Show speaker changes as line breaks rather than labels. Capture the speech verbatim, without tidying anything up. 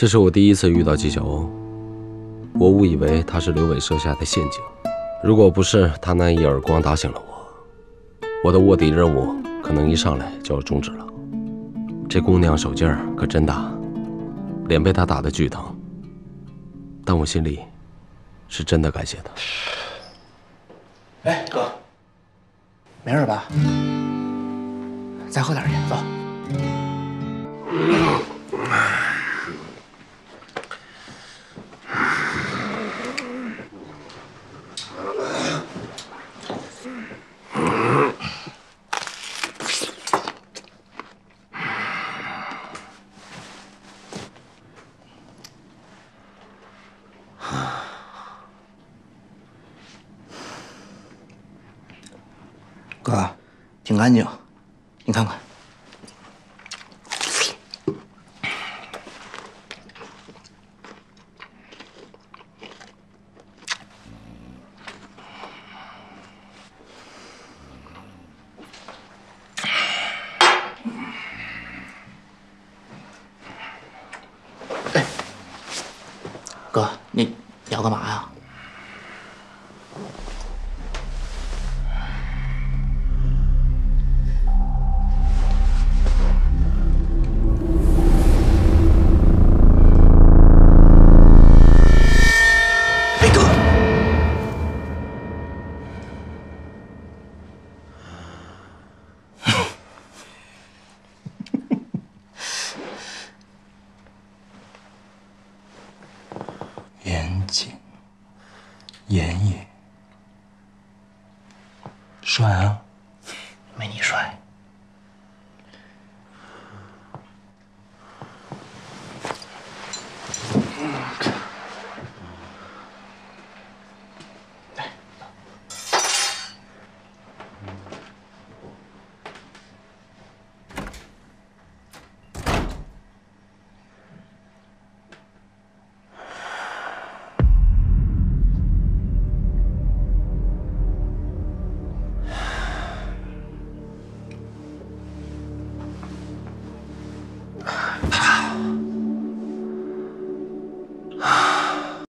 这是我第一次遇到纪晓鸥，我误以为他是刘伟设下的陷阱。如果不是他那一耳光打醒了我，我的卧底任务可能一上来就要终止了。这姑娘手劲儿可真大，脸被他打得巨疼，但我心里是真的感谢他。
哎，哥，没事吧？再喝点去，走。哥，挺干净，你看看。哎，哥，你要干嘛呀？严谨、严也。